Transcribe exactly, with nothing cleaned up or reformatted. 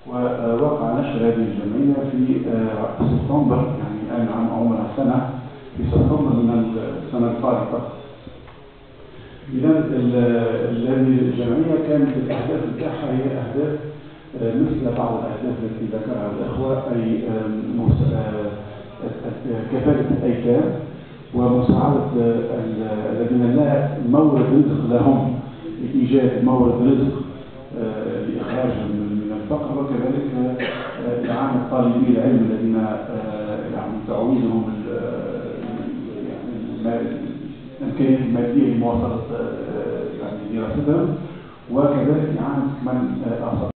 ووقع نشر هذه الجمعية في سبتمبر، يعني الآن عام عمرها سنة، في سبتمبر من السنة الفارطة. إذا هذه الجمعية كانت الأهداف بتاعها هي أهداف مثل بعض الأهداف التي ذكرها الأخوة، أي كفالة الأيتام ومساعدة الذين لا مورد رزق لهم لإيجاد مورد رزق لإخراجهم من الفقر، وكذلك إعانة طالبي العلم الذين يعني تعويضهم يعني الإمكانيات المادية لمواصلة يعني دراستهم، وكذلك إعانة من آخر.